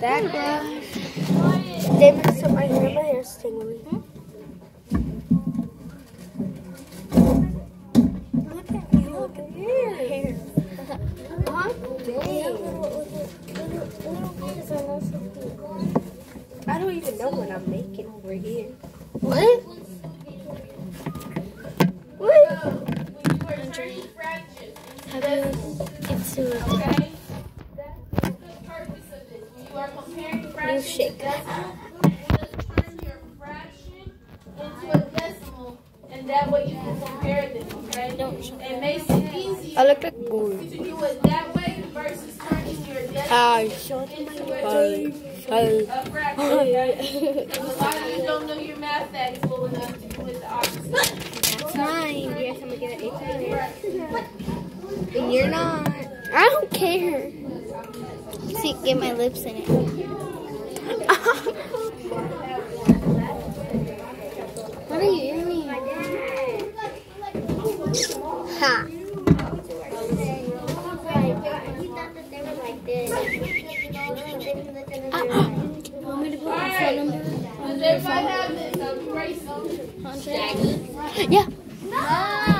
Backlash. They messed up my hair. My hair's tingly. Look at me. Look at your hair. Huh? I don't even know what I'm making over here. What? What? How do you get to it? You shake. Turn your fraction into a decimal, and that way you can compare them, okay? It makes it easier I look like gold. to do it that way versus turning your decimal Hi. into Hi. a fraction, right? Because a lot of you don't know your math facts well enough to do it the opposite. That's mine. Yes, I'm gonna get an 8. And you're not. I don't care. See, get my lips in it. What are you doing? Ha. Want me to put my phone number? Does everybody have this? Grace? 100? Yeah.